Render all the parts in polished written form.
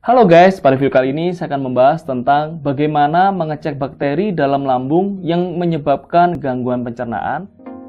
Halo guys, pada video kali ini saya akan membahas tentang bagaimana mengecek bakteri dalam lambung yang menyebabkan gangguan pencernaan.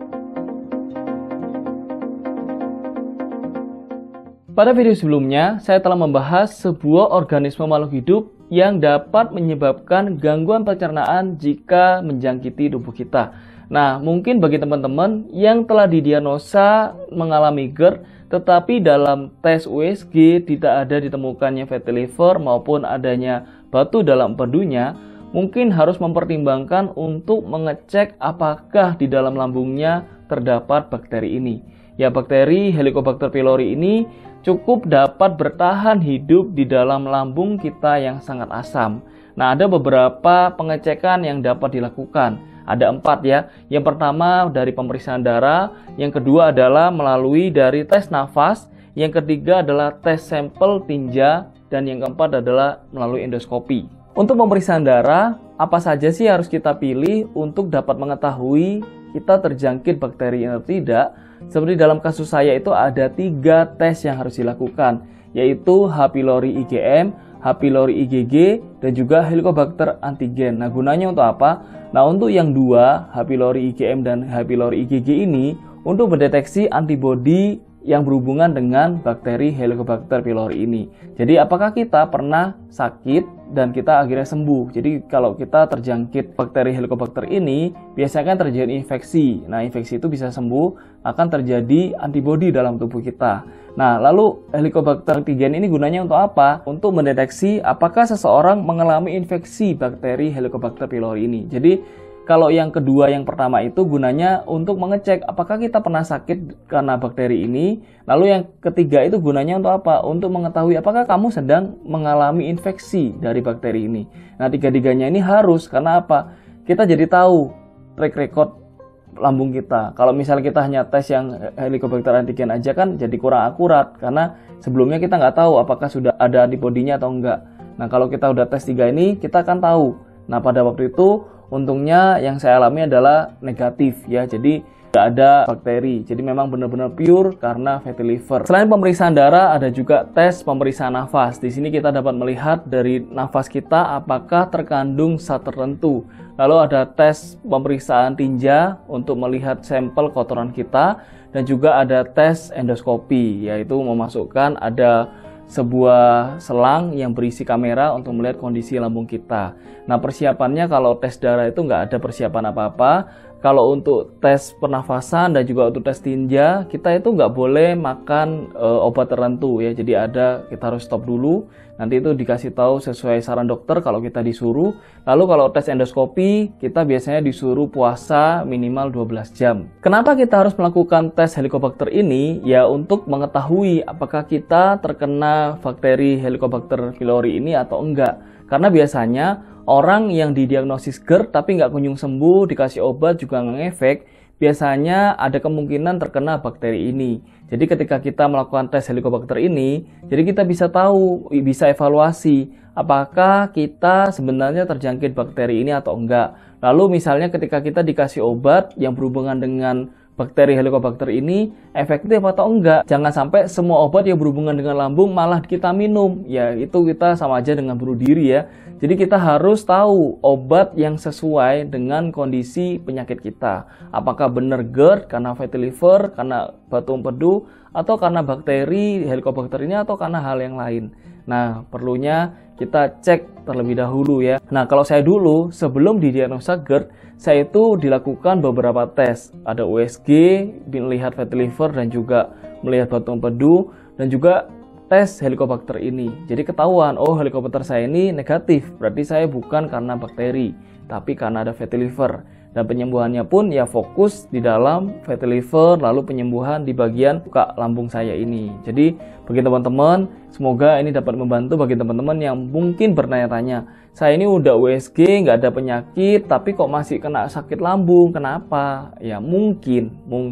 Pada video sebelumnya, saya telah membahas sebuah organisme makhluk hidup yang dapat menyebabkan gangguan pencernaan jika menjangkiti tubuh kita. Nah, mungkin bagi teman-teman yang telah didiagnosa mengalami GERD, tetapi dalam tes USG tidak ada ditemukannya fatty liver maupun adanya batu dalam empedunya, mungkin harus mempertimbangkan untuk mengecek apakah di dalam lambungnya terdapat bakteri ini. Ya, bakteri Helicobacter pylori ini cukup dapat bertahan hidup di dalam lambung kita yang sangat asam. Nah, ada beberapa pengecekan yang dapat dilakukan. Ada 4 ya. Yang pertama dari pemeriksaan darah, yang kedua adalah melalui dari tes nafas, yang ketiga adalah tes sampel tinja, dan yang keempat adalah melalui endoskopi. Untuk pemeriksaan darah, apa saja sih harus kita pilih untuk dapat mengetahui kita terjangkit bakteri atau tidak? Seperti dalam kasus saya itu ada 3 tes yang harus dilakukan, yaitu H. pylori IgM, H. pylori IgG, dan juga Helicobacter antigen. Nah, gunanya untuk apa? Nah, untuk yang 2, H. pylori IgM dan H. pylori IgG ini untuk mendeteksi antibodi yang berhubungan dengan bakteri Helicobacter pylori ini. Jadi, apakah kita pernah sakit dan kita akhirnya sembuh? Jadi, kalau kita terjangkit bakteri Helicobacter ini, biasanya kan terjadi infeksi. Nah, infeksi itu bisa sembuh, akan terjadi antibodi dalam tubuh kita. Nah, lalu Helicobacter antigen ini gunanya untuk apa? Untuk mendeteksi apakah seseorang mengalami infeksi bakteri Helicobacter pylori ini. Jadi, kalau yang kedua, yang pertama itu gunanya untuk mengecek apakah kita pernah sakit karena bakteri ini. Lalu yang ketiga itu gunanya untuk apa? Untuk mengetahui apakah kamu sedang mengalami infeksi dari bakteri ini. Nah, tiga-tiganya ini harus, karena apa? Kita jadi tahu track record lambung kita. Kalau misalnya kita hanya tes yang Helicobacter antigen aja kan jadi kurang akurat, karena sebelumnya kita nggak tahu apakah sudah ada antibodinya atau enggak. Nah, kalau kita udah tes 3 ini, kita akan tahu. Nah, pada waktu itu untungnya yang saya alami adalah negatif ya, jadi tidak ada bakteri. Jadi memang benar-benar pure karena fatty liver. Selain pemeriksaan darah, ada juga tes pemeriksaan nafas. Di sini kita dapat melihat dari nafas kita apakah terkandung zat tertentu. Lalu ada tes pemeriksaan tinja untuk melihat sampel kotoran kita, dan juga ada tes endoskopi, yaitu memasukkan ada sebuah selang yang berisi kamera untuk melihat kondisi lambung kita. Nah, persiapannya kalau tes darah itu nggak ada persiapan apa-apa. Kalau untuk tes pernafasan dan juga untuk tes tinja, kita itu nggak boleh makan obat tertentu ya. Jadi kita harus stop dulu. Nanti itu dikasih tahu sesuai saran dokter kalau kita disuruh. Lalu kalau tes endoskopi, kita biasanya disuruh puasa minimal 12 jam. Kenapa kita harus melakukan tes Helicobacter ini? Ya, untuk mengetahui apakah kita terkena bakteri Helicobacter pylori ini atau enggak. Karena biasanya orang yang didiagnosis GERD tapi nggak kunjung sembuh, dikasih obat juga nggak ngefek, biasanya ada kemungkinan terkena bakteri ini. Jadi ketika kita melakukan tes Helicobacter ini, jadi kita bisa tahu, bisa evaluasi apakah kita sebenarnya terjangkit bakteri ini atau enggak. Lalu misalnya ketika kita dikasih obat yang berhubungan dengan bakteri Helicobacter ini efektif atau enggak. Jangan sampai semua obat yang berhubungan dengan lambung malah kita minum. Ya, itu kita sama aja dengan bunuh diri ya. Jadi kita harus tahu obat yang sesuai dengan kondisi penyakit kita. Apakah benar GERD karena fatty liver, karena batu empedu, atau karena bakteri Helicobacter ini, atau karena hal yang lain. Nah, perlunya kita cek terlebih dahulu ya. Nah, kalau saya dulu sebelum didiagnosa GERD, saya itu dilakukan beberapa tes. Ada USG, melihat fatty liver dan juga melihat batu empedu, dan juga tes Helicobacter ini. Jadi ketahuan, oh Helicobacter saya ini negatif, berarti saya bukan karena bakteri, tapi karena ada fatty liver. Dan penyembuhannya pun ya fokus di dalam fatty liver, lalu penyembuhan di bagian luka lambung saya ini. Jadi bagi teman-teman, semoga ini dapat membantu bagi teman-teman yang mungkin bertanya-tanya, saya ini udah USG, nggak ada penyakit, tapi kok masih kena sakit lambung, kenapa? Ya mungkin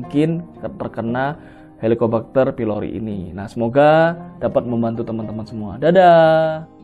terkena Helicobacter pylori ini. Nah, semoga dapat membantu teman-teman semua. Dadah!